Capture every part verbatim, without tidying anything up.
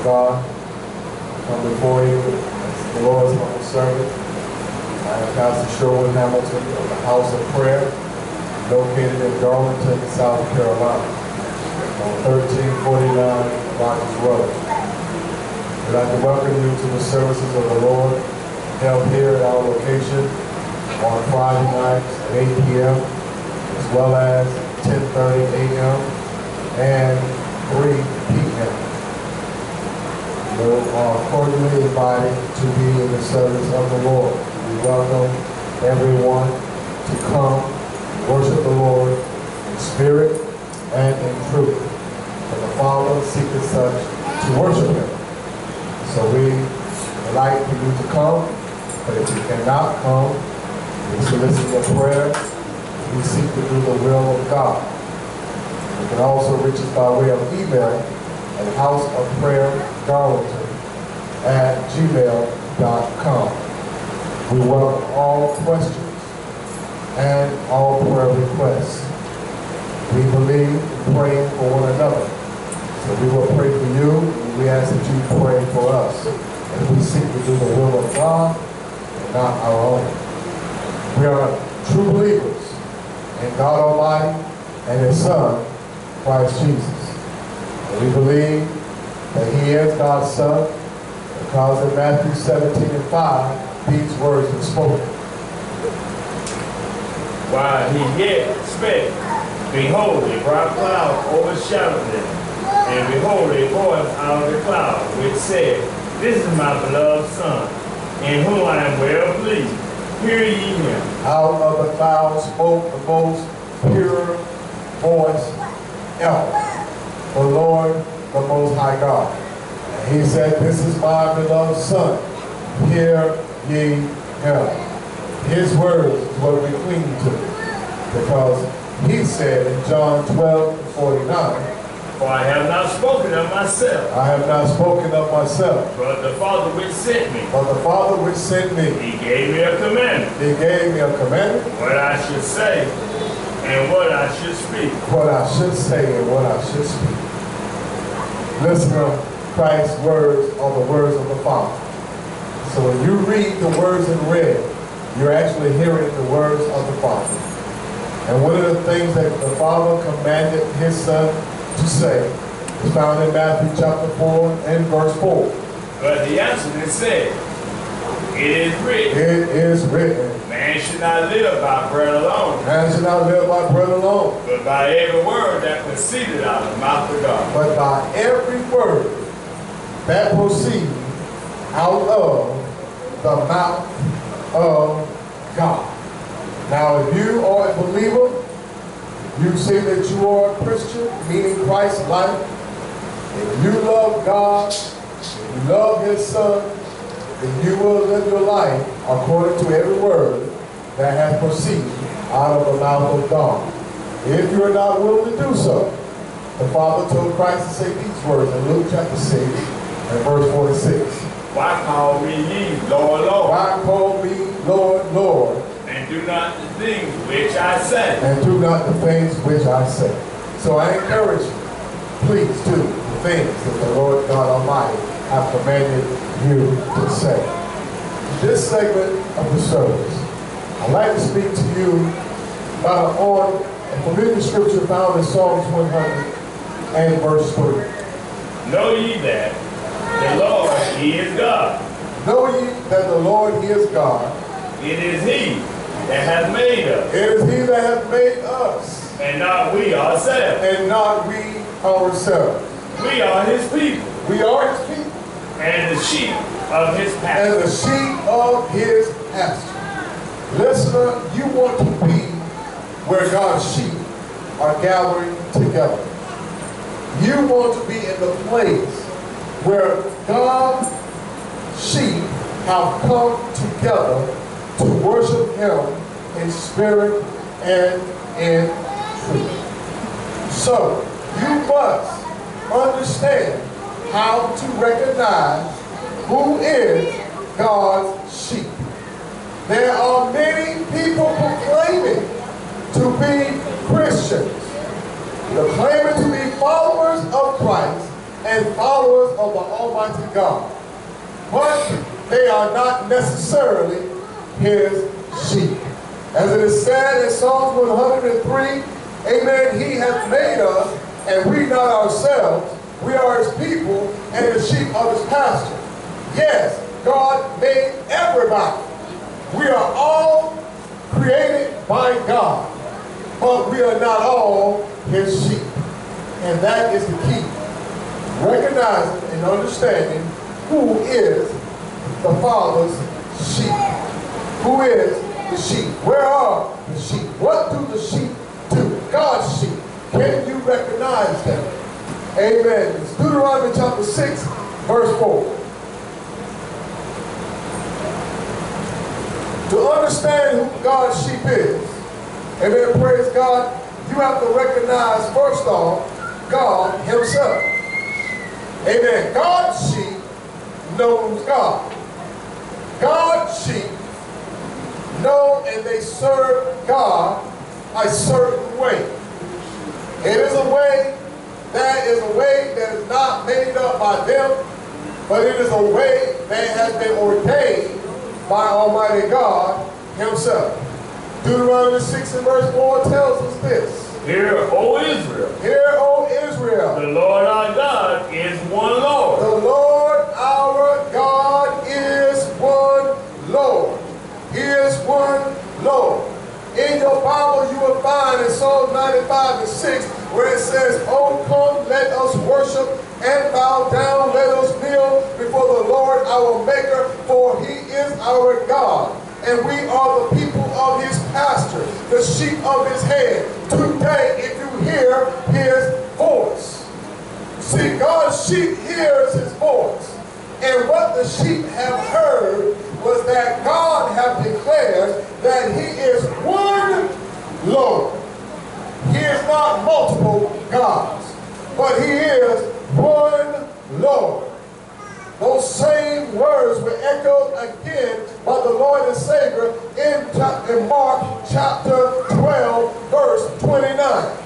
God, I come before you as the Lord's humble servant. I am Pastor Sherwood Hamilton of the House of Prayer, located in Darlington, South Carolina, on thirteen forty-nine Rogers Road. I'd like to welcome you to the services of the Lord held here at our location on Friday nights at eight p m as well as ten thirty a m and three p m You are cordially invited to be in the service of the Lord. We welcome everyone to come worship the Lord in spirit and in truth. For the Father seeketh such to worship Him. So we would like for you to come, but if you cannot come, we solicit your prayer. We seek to do the will of God. You can also reach us by way of email at House of Prayer Darlington at gmail dot com. We welcome all questions and all prayer requests. We believe in praying for one another. So we will pray for you, and we ask that you pray for us. And we seek to do the will of God and not our own. We are true believers in God Almighty and His Son, Christ Jesus. And we believe that He is God's Son because in Matthew seventeen and five, these words are spoken. While he yet spake, behold, a bright cloud overshadowed them. And behold, a voice out of the cloud, which said, This is my beloved Son, in whom I am well pleased. Hear ye him. Out of the cloud spoke the most pure voice ever, the Lord, the Most High God. And He said, This is my beloved Son. Hear ye him. His words is what we cling to, because He said in John twelve forty-nine, For I have not spoken of myself, I have not spoken of myself, but the Father which sent me. but the Father which sent me. He gave me a commandment, He gave me a commandment, what I should say and what I should speak. what I should say and what I should speak. Listen to Christ's words are the words of the Father. So when you read the words in red, you're actually hearing the words of the Father. And one of the things that the Father commanded His Son to say is found in Matthew chapter four and verse four. But he answered and said, It is written, It is written, Man should not live by bread alone, man should not live by bread alone, but by every word that proceeded out of the mouth of God. but by every word that proceeds out of the mouth of God. Now, if you are a believer, you say that you are a Christian, meaning Christ's life, if you love God, if you love His Son, then you will live your life according to every word that has proceeded out of the mouth of God. If you are not willing to do so, the Father told Christ to say these words in Luke chapter six and verse forty-six. Why call me ye, Lord, Lord, Why call me Lord, Lord, and do not the things which I say? and do not the things which I say? So I encourage you, please do the things that the Lord God Almighty have commanded you to say. In this segment of the service, I'd like to speak to you about on a familiar scripture found in Psalms one hundred and verse three. Know ye that the Lord, He is God. Know ye that the Lord, He is God. It is He that hath made us, It is He that hath made us, and not we ourselves. and not we ourselves. We are His people, We are His people, and the sheep of His pasture. and the sheep of His pasture. Listener, you want to be where God's sheep are gathering together. You want to be in the place where God's sheep have come together to worship Him in spirit and in truth. So, you must understand how to recognize who is God's sheep. There are many people proclaiming to be Christians. They're claiming to be followers of Christ and followers of the Almighty God, but they are not necessarily his sheep. As it is said in Psalms one hundred three, amen, he hath made us, and we not ourselves. We are his people and the sheep of his pasture. Yes, God made everybody. We are all created by God, but we are not all his sheep. And that is the key. Recognizing and understanding who is the Father's sheep. Who is the sheep? Where are the sheep? What do the sheep do? God's sheep. Can you recognize them? Amen. It's Deuteronomy chapter six, verse four. To understand who God's sheep is, amen, praise God, you have to recognize, first off, God himself. Amen. God's sheep knows God. God's sheep know and they serve God a certain way. It is a way that is a way that is not made up by them, but it is a way that has been ordained by Almighty God himself. Deuteronomy six and verse four tells us this. Hear, O Israel. Hear, O Israel. The Lord our God is one Lord. The Lord our God is one Lord. He is one Lord. In your Bible you will find in Psalm ninety-five and six where it says, "Oh come, let us worship and bow down, let us kneel before the Lord our Maker, for he is our God, and we are the people of his pasture, the sheep of his hand. Today, if you hear his voice." See, God's sheep hears his voice. And what the sheep have heard was that God have declared that he is one Lord. He is not multiple gods, but he is one Lord. Those same words were echoed again by the Lord and Savior in, in Mark chapter twelve, verse twenty-nine.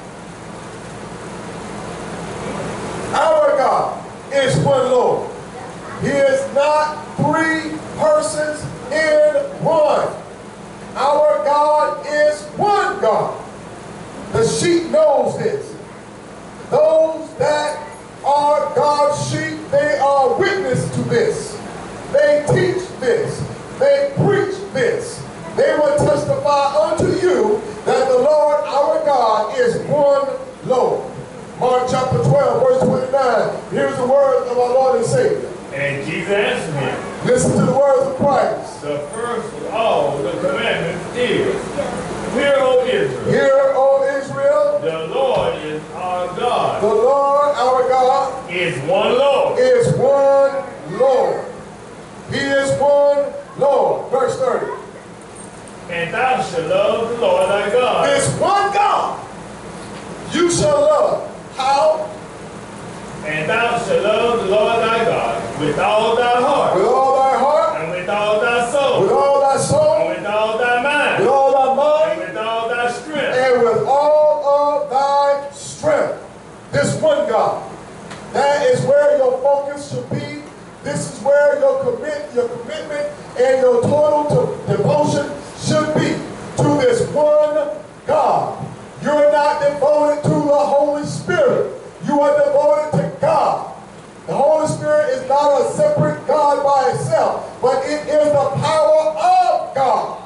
Our God is one Lord. He is not three persons in one. Our God is one God. The sheep knows this. Those that are God's sheep, they are witness to this. They teach this. They preach this. They will testify unto you that the Lord our God is one Lord. Mark chapter twelve, verse twenty-nine. Here's the words of our Lord and Savior. And Jesus answered him, Listen to the words of Christ. the first of all the commandments is, Hear, O Israel. Hear, O Israel. The Lord is our God. The Lord our God is one Lord. is one Lord. He is one Lord. Verse thirty. And thou shalt love the Lord thy God. This one God you shall love. How? And thou shalt love the Lord thy God with all thy heart. With all thy heart. And with all thy soul. With all thy soul. And with all thy mind. With all thy mind. And with all thy strength. And with all of thy strength. This one God. That is where your focus should be. This is where your commit, your commitment and your total to devotion should be to this one God. You're not devoted to the Holy Spirit. You are devoted to God. The Holy Spirit is not a separate God by itself, but it is the power of God.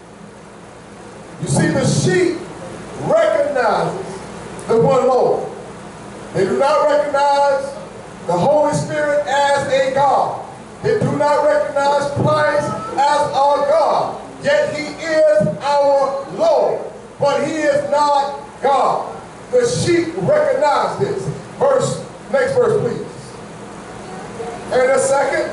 You see, the sheep recognizes the one Lord. They do not recognize the Holy Spirit as a God. They do not recognize Christ as our God. Yet he is our Lord. But he is not God. The sheep recognize this. Verse, next verse, please. And the second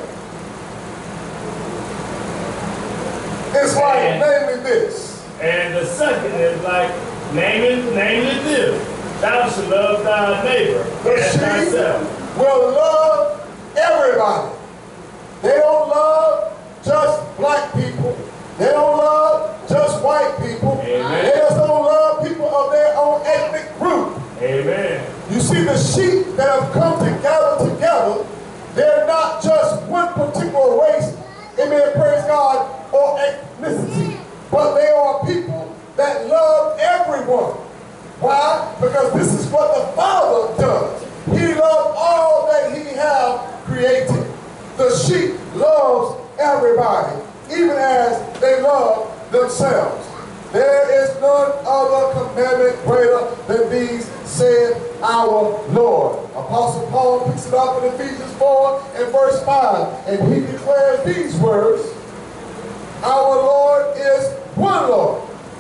is like And- namely this. And the second is like naming, namely this. Thou shalt love thy neighbor The as sheep thyself. will love everybody. They don't love just black people. They don't love just white people. Amen. They just don't love people of their own ethnic group. Amen. You see, the sheep that have come together together They're not just one particular race, amen, praise God, or ethnicity, but they are people that love everyone. Why? Because this is what the Father does. He loves all that he has created. The sheep loves everybody, even as they love themselves. There is none other commandment greater than these, said our Lord. Apostle Paul picks it up in Ephesians four and verse five, and he declares these words: our Lord is one Lord.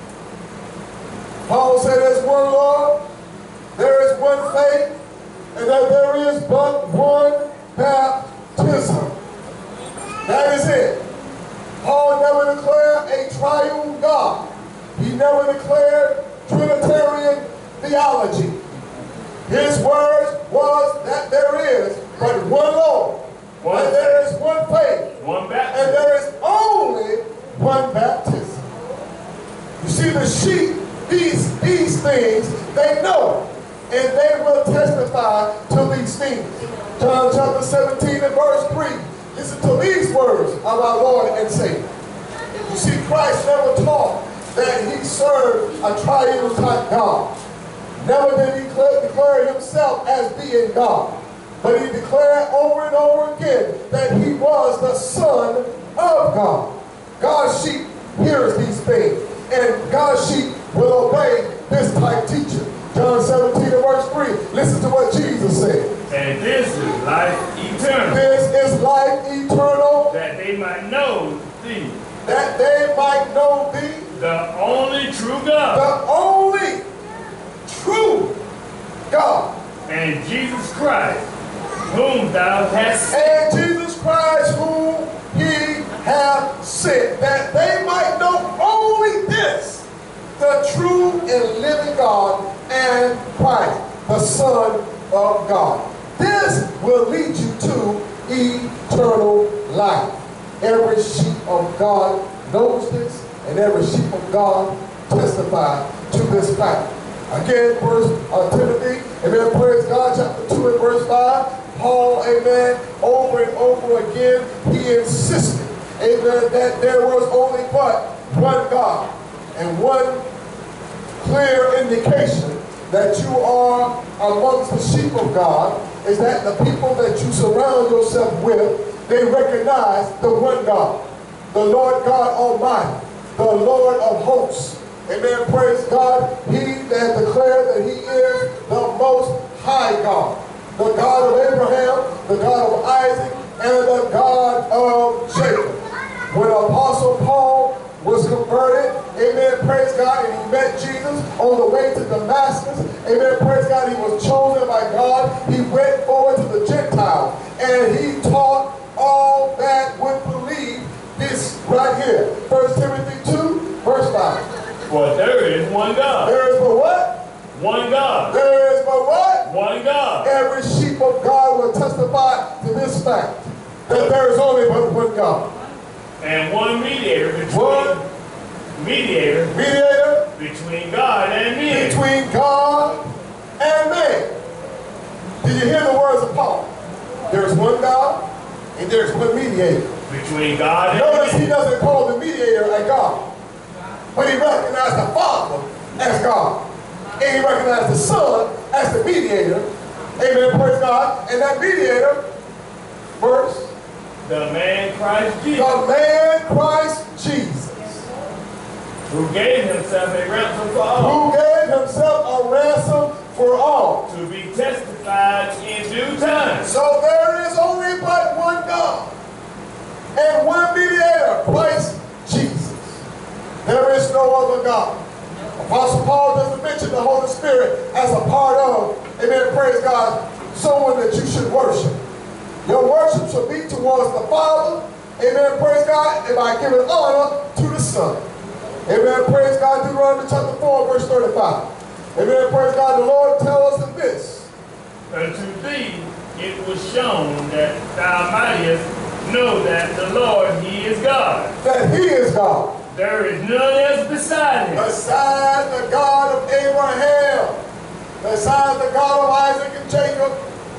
Paul said there's one Lord, there is one faith, and that there is but one baptism. That is it. Paul never declared a triune God. He never declared Trinitarian theology. His words was that there is but one Lord, One and there is one faith, One and baptism. there is only one baptism. You see, the sheep, these, these things, they know, and they will testify to these things. John chapter seventeen and verse three. Listen to these words of our Lord and Savior. You see, Christ never taught that he served a triune type God. Never did he declare, declare himself as being God. But he declared over and over again that he was the Son of God. God's sheep hears these things, and God's sheep will obey this type teaching. John seventeen and verse three. Listen to what Jesus said. And this is life eternal, This is life eternal, that they might know thee, that they might know thee, the only true God, the only true God, and Jesus Christ, whom thou hast sent. and Jesus Christ whom he hath sent, that they might know only this, the true and living God, and Christ, the Son of God. This will lead you to eternal life. Every sheep of God knows this, and every sheep of God testifies to this fact. Again, First uh, Timothy, amen, praise God, chapter two and verse five. Paul, amen, over and over again, he insisted, amen, that there was only but one God, and one clear indication that you are amongst the sheep of God is that the people that you surround yourself with, they recognize the one God, the Lord God Almighty, the Lord of hosts. Amen, praise God. He that declared that he is the most high God, the God of Abraham, the God of Isaac, and the God of Jacob. When Apostle Paul was converted, amen, praise God, and he met Jesus on the way to Damascus, amen, praise God, he was chosen by God. He went forward to the Gentiles, and he taught all that would believe this right here. First Timothy two, verse five. For there is one God. There is but what? One God. There is but what? One God. Every sheep of God will testify to this fact, that there is only but one God. And one mediator between One mediator mediator between God and men. between God and man. Did you hear the words of Paul? There's one God and there's one mediator. Between God and Notice he men. doesn't call the mediator a God, but he recognized the Father as God. And he recognized the Son as the mediator. Amen, praise God. And that mediator, verse, The man Christ Jesus, the man Christ Jesus, who gave himself a ransom for all, who gave himself a ransom for all. to be testified in due time. So there is only but one God and one mediator, Christ Jesus. There is no other God. Apostle Paul doesn't mention the Holy Spirit as a part of, amen, praise God, someone that you should worship. Your worship should be towards the Father, amen, praise God, and by giving honor to the Son. Amen, praise God, Deuteronomy chapter four, verse thirty-five. Amen, praise God, the Lord tells us this. Unto thee it was shown that thou mightest know that the Lord, he is God. That he is God. There is none else beside him. Besides the God of Abraham, besides the God of Isaac and Jacob,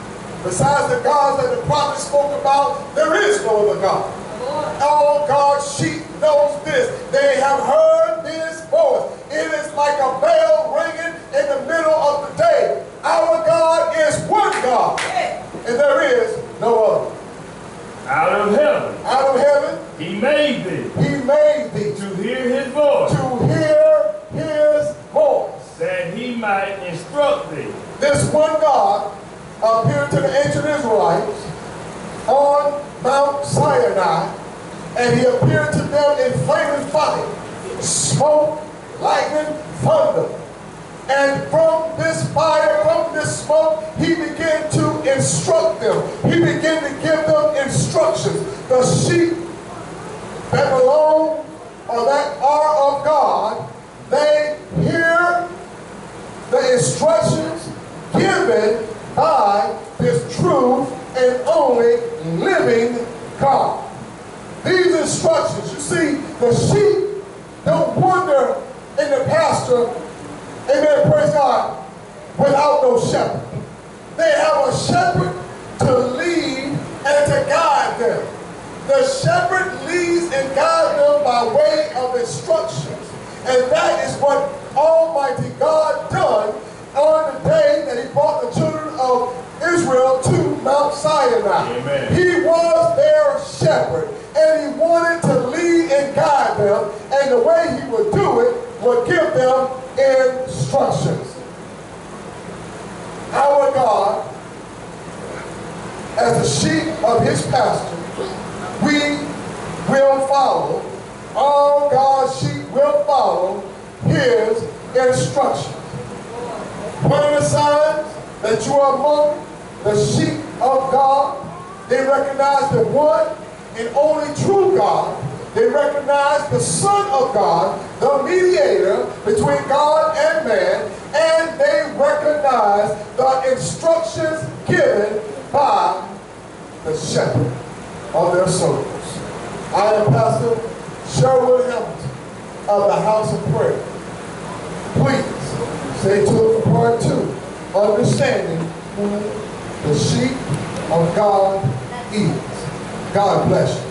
Besides the gods that the prophet spoke about, there is no other God. All God's sheep knows this. They have heard his voice. It is like a bell ringing in the middle of the day. Our God is one God, and there is no other. Out of heaven, Out of heaven, he made thee he made thee to hear his voice, to hear his voice. that he might instruct thee. This one God appeared to the ancient Israelites on Mount Sinai, and he appeared to them in flaming fire, smoke, lightning, thunder. And from this fire, from this smoke, he began to instruct them. He began to give them instructions. The sheep that belong or that are of God, they hear the instructions given by this true and only living God. These instructions, you see, the sheep don't wander in the pasture, amen, praise God, without no shepherd. They have a shepherd to lead and to guide them. The shepherd leads and guides them by way of instructions. And that is what Almighty God done on the day that he brought the children of Israel to Mount Sinai. Amen. He was their shepherd, and he wanted to lead and guide them, and the way he would do it would give them instructions. Our God, as the sheep of his pasture, we will follow, all God's sheep will follow his instructions. One of the signs that you are among the sheep of God, they recognize the one and only true God. They recognize the Son of God, the mediator between God and man, and they recognize the instructions given by the shepherd of their souls. I am Pastor Sherwood Hamilton of the House of Prayer. Please stay tuned for part two, understanding who the sheep of God is. God bless you.